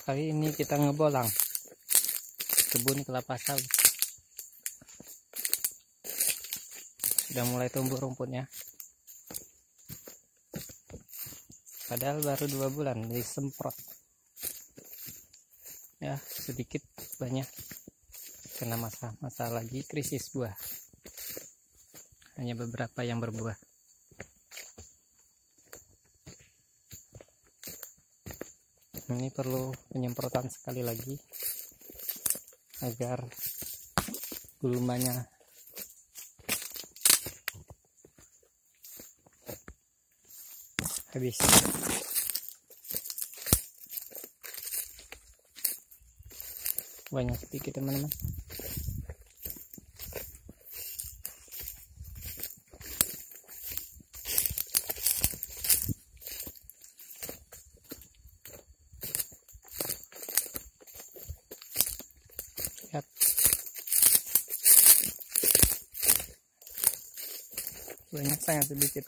Kali ini kita ngebolang kebun kelapa sawit. Sudah mulai tumbuh rumputnya. Padahal baru 2 bulan disemprot. Ya, sedikit banyak kena masa lagi krisis buah. Hanya beberapa yang berbuah. Ini perlu penyemprotan sekali lagi agar gulmanya habis. Banyak sedikit teman-teman. Lihat. Banyak, sangat sedikit.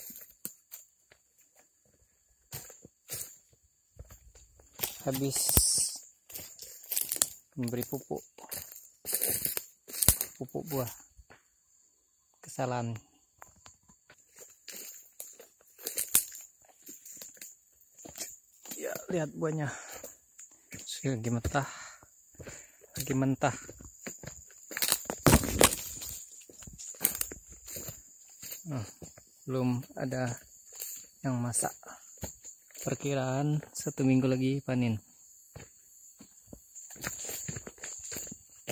Habis memberi pupuk buah. Kesalahan. Ya, lihat buahnya. Lagi mentah. Belum ada yang masak. Perkiraan 1 minggu lagi panen.